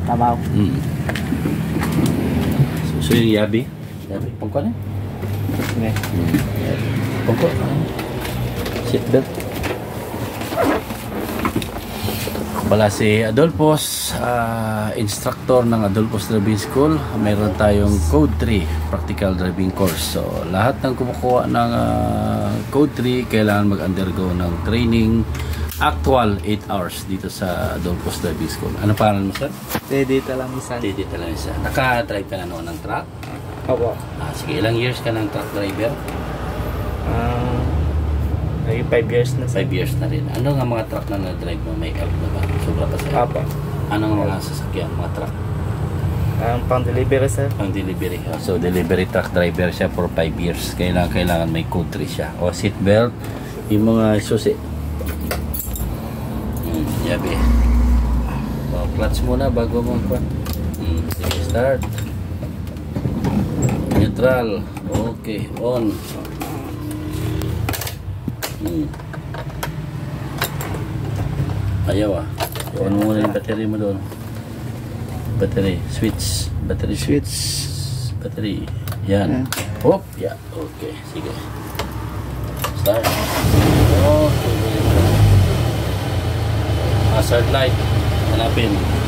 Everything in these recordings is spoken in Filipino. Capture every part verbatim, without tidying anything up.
Tabaw. Hmm. So, so yung yabi. Yabi. Pangko na? Sige. Hmm. Pangko. Seatbelt. Wala si Adolfos, uh, instructor ng Adolfos Driving School. Mayroon tayong Code three Practical Driving Course. So lahat ng kumukuha ng uh, Code three kailangan mag-undergo ng training actual eight hours dito sa Adolfos Driving School. Ano pangalan mo, sir? Teddy Talamisan. Teddy Talamisan. Naka-drive ka na noon ng truck? Opo. Ah, sige, ilang years ka ng truck driver? Ah, ay five years na. five years na rin. Ano nga mga truck na na-drive mo? May help na ba? Sobra pa sa'yo? Opo. Ano nga mga sasakyan, mga truck? Ang pang delivery, sir. Pang delivery. So, delivery truck driver siya for five years. Kailangan, kailangan may code three siya. O, seatbelt. Yung mga susi. Hmm, yabi. O, clutch muna bago mo. Hmm, sige, start. Neutral. Okay, on. Hmm. Ayaw ah. On mo muna yung battery mo doon. Battery. Switch. Battery switch. Battery. Yan. Hop. Yeah. Okay. Sige. Start. Okay. Hazard light. Hanapin.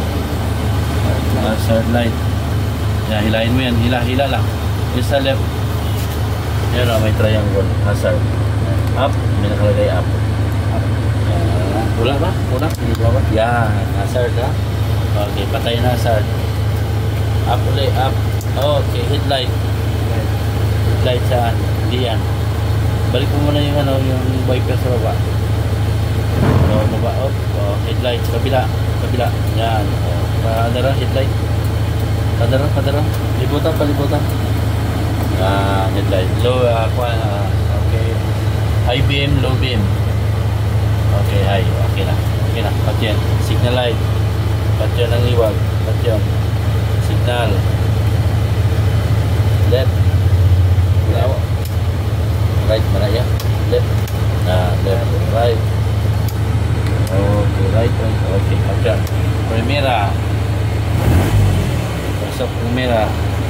Hazard light. Yan. Hilahin mo yan. Hila. Hila lang. Yung sa left. Yan o. May triangle. Hazard. Up. May nakalagay up. Up. Uh, wala ba? Wala? Hindi ba ba? Yan. Hazard ha. Okay. Patay na hazard. Up ulit. Up. Okay. Headlight. Headlight saan? Hindi yan. Balik mo muna yung ano, yung wiper sa baba. So, baba. Oh. Oh. Headlight. Kabila. Kabila. Yan. Oh. Padara. Headlight. Padara. Padara. Libutan. Palibutan. Ah. Headlight. Low. Uh, uh, okay. High beam, low beam. Okay, high. Okay na. Okay na. Pat yan. Signal light. Pat yan ang iwag. Pat yan. Signal. Left. Left. Right. Maraya. Left. Ah, left. Right. Okay, right. right. Okay, pat yan. Primera. Pasok primera.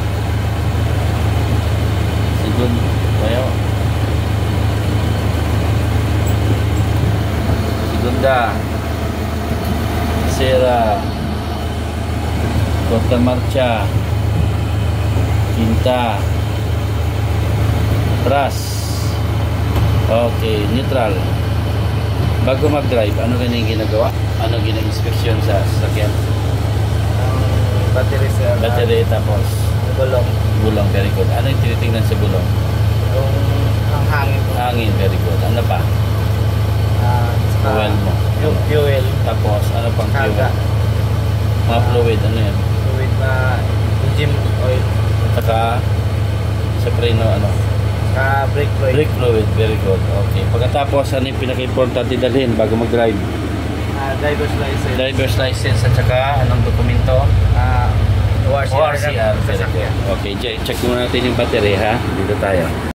Segundo. Bayo. Segunda, tercera, cuarta marcha, quinta, atras. Okay, neutral. Bago mag-drive, ano ganyan ginagawa? Ano gina-inspeksyon sa sasakyan? Ang battery, sir. Battery, tapos Gulong. gulong, very good. Ano yung tinitingnan sa gulong? Yung ang hangin. Hangin, very good. Ano pa? Ah, Fuel mo. Yung fuel. Tapos, ano pang fuel? Karga. Mga fluid, ano yan? Fluid na engine oil. Saka, sa preno, ano? Ka brake fluid. Brake fluid, very good. Okay. Pagkatapos, ano yung pinaka-importante dalhin bago mag-drive? Ah, driver's license. Driver's license at saka anong dokumento? Ah, O R C R. O R C R, very good. Okay, check muna natin yung battery ha. Dito tayo.